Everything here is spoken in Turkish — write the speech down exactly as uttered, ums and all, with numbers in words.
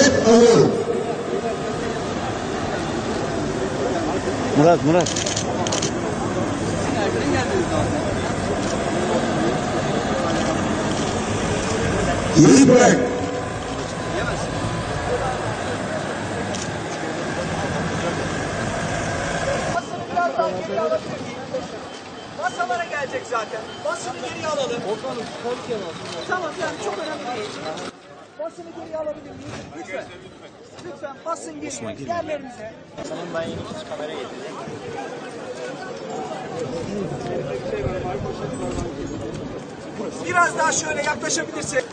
Mehmet Anıl. Murat, Murat. İyi bırak. Basını biraz daha geri alabilir miyim? Masalara gelecek zaten. Basını geri alalım. Tamam yani çok önemli değil. Basını geri alabilir miyiz? Lütfen. Lütfen basın geri. Yerlerinize. Sanırım ben yeni hiç kamera getirdim. Biraz daha şöyle yaklaşabilirsek.